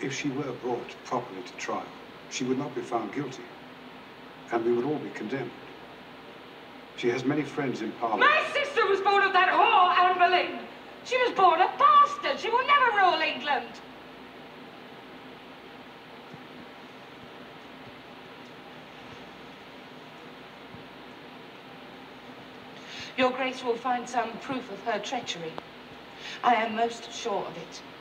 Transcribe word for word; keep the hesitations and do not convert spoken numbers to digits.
If she were brought properly to trial, she would not be found guilty, and we would all be condemned. She has many friends in Parliament. My sister was born of that whore, Anne Boleyn. She was born a bastard. She will never rule England. Your Grace will find some proof of her treachery. I am most sure of it.